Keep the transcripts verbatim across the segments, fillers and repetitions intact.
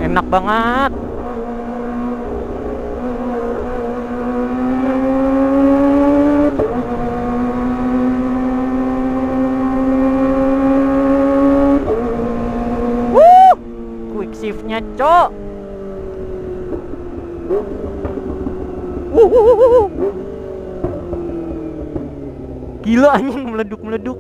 Enak banget. Wuh, quick shiftnya cok. Wuh, wuh, wuh, wuh. Gila anjing, meleduk-meleduk.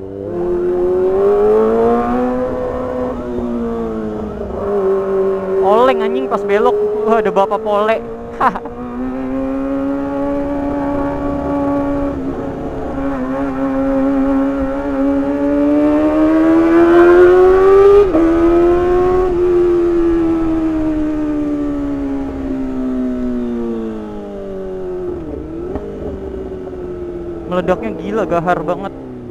Oleng anjing pas belok. Wah, ada bapak pole. Meledaknya gila, gahar banget.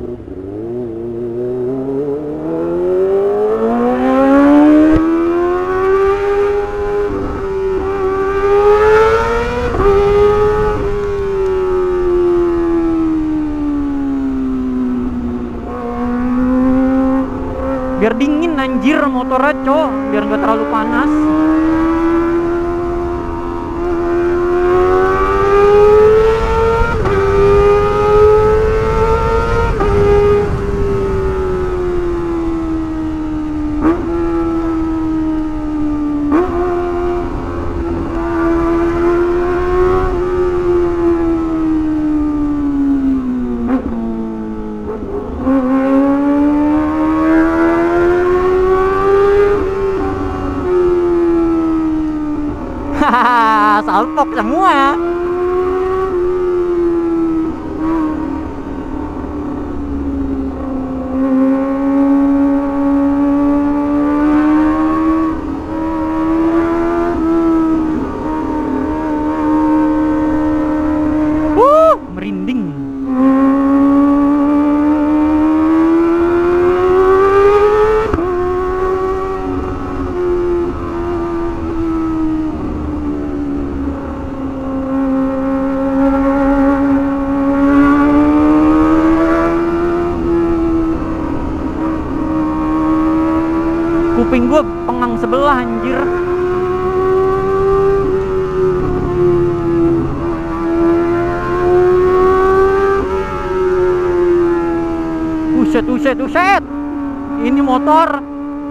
Biar dingin anjir motornya cok, biar nggak terlalu panas. Salpok semua. Wuh, merinding. Kuping gue pengang sebelah anjir. Uset, uset, uset. Ini motor.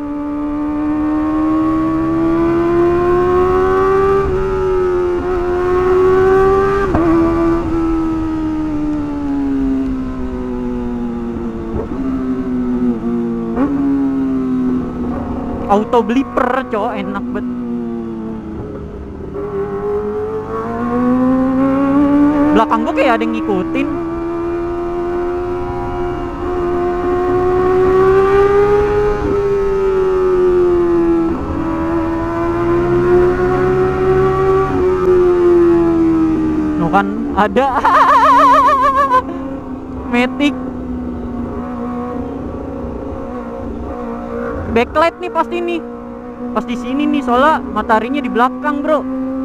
Auto bliper cowok, enak banget. Belakang gue kayak ada yang ngikutin. No kan ada. Matic. Backlight nih pasti nih, pas di sini nih, soalnya mataharinya di belakang bro.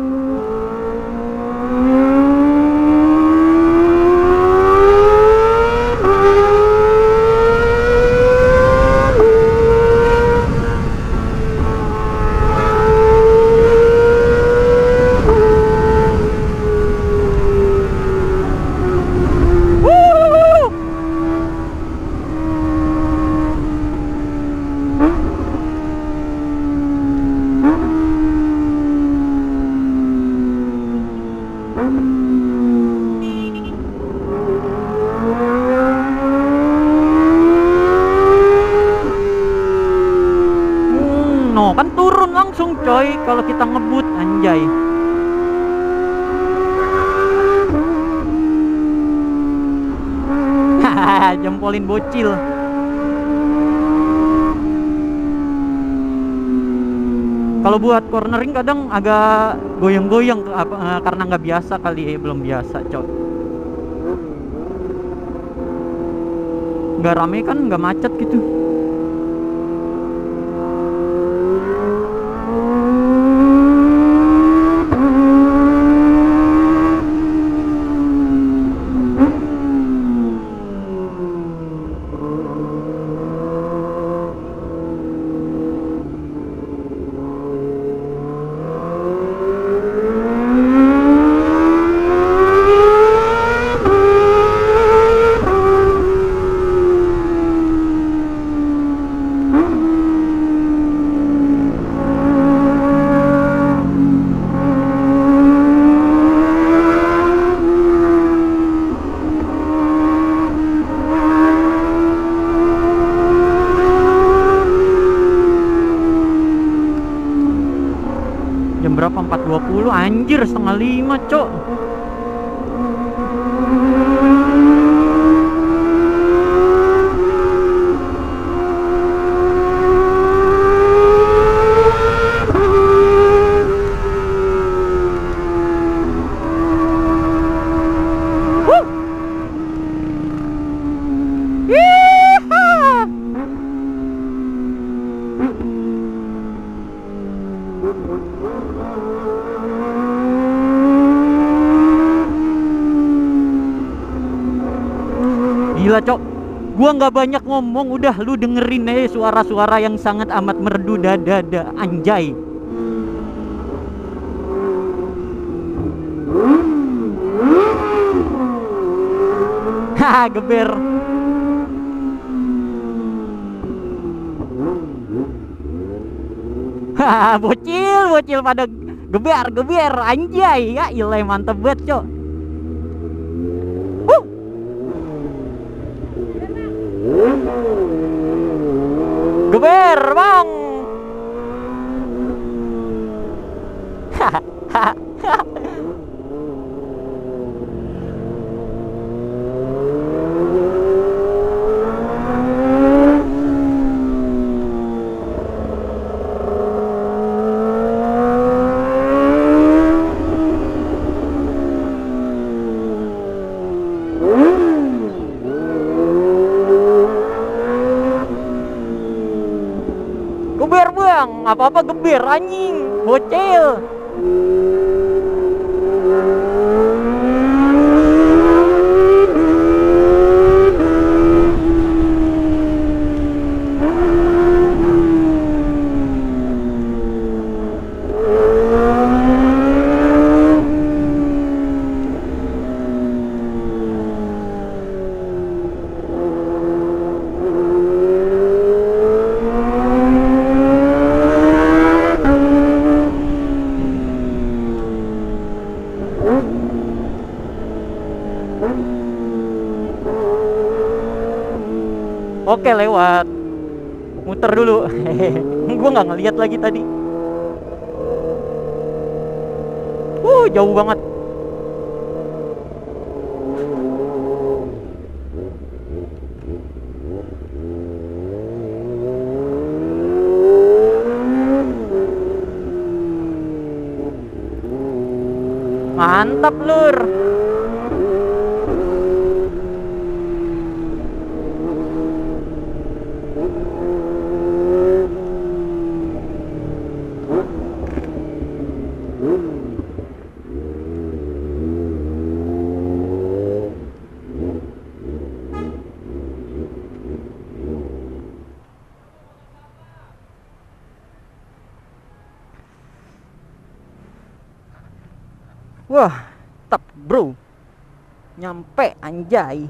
No kan turun langsung coy kalau kita ngebut anjay. Hahaha, jempolin bocil. Kalau buat cornering kadang agak goyang-goyang apa, karena nggak biasa kali ya, belum biasa coy. Nggak rame kan, nggak macet gitu. empat dua puluh anjir, setengah lima cok. Gila cok, gua nggak banyak ngomong, udah lu dengerin aja suara-suara yang sangat amat merdu dada, anjay. Haha, geber. Haha, bocil, bocil pada geber, geber, anjay. Ya ilah, mantep banget cok. Geber bang. Geber bang, apa-apa geber anjing, bocil. Oke, lewat. Muter dulu. Gua nggak ngeliat lagi tadi. Uh, jauh banget. Mantap, lur. Wah, tap bro. Nyampe anjay.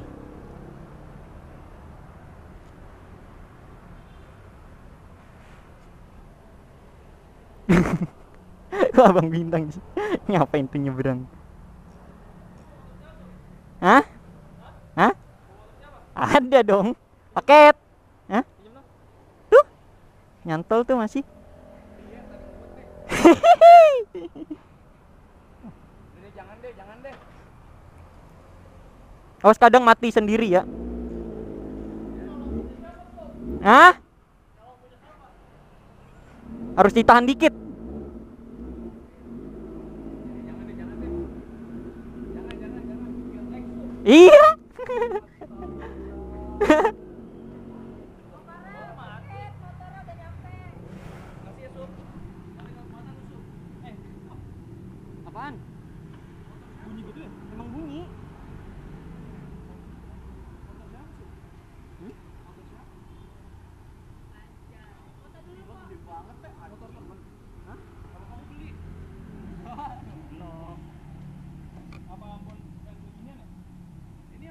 Wah, Bang Bintang ngapain tuh nyebrang? Hah? Hah? Ada dong. Paket. Hah? Tuh. Nyantol tuh masih. Jangan deh, jangan deh. Awas kadang mati sendiri ya. Hah? Harus ditahan dikit. Jangan deh, jangan deh. Jangan, jangan, jangan. Iya. Apaan? Bunyi gitu ya? Emang bunyi. Hmm? Hah? Kalau kamu beli. Apa ampun yang beginian ya? Ini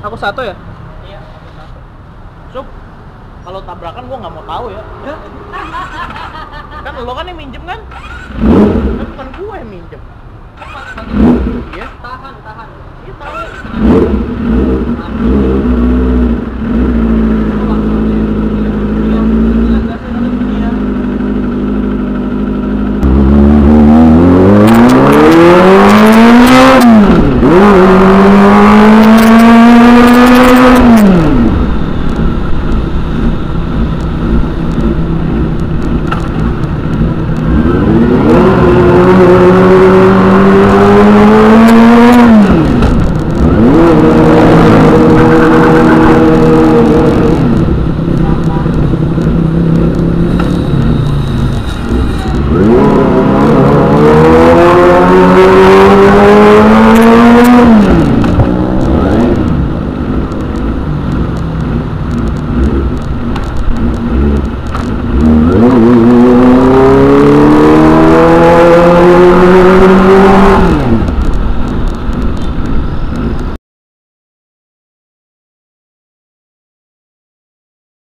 Aku satu ya? Iya, satu. Sup, kalau tabrakan gua nggak mau tahu ya. Kan lo kan yang minjem kan? Kan bukan gua yang minjem. Iya. Tahan, tahan. Iya tahu.